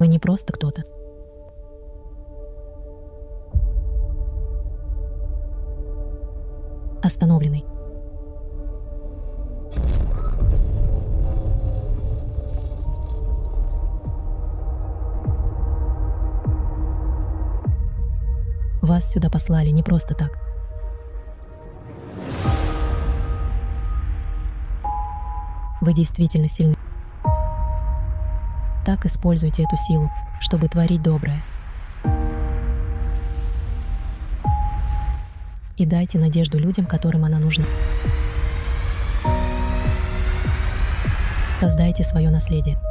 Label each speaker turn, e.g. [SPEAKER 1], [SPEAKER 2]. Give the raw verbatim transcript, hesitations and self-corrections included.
[SPEAKER 1] Вы не просто кто-то. Остановленный. Вас сюда послали не просто так. Вы действительно сильны. Так используйте эту силу, чтобы творить доброе. И дайте надежду людям, которым она нужна. Создайте свое наследие.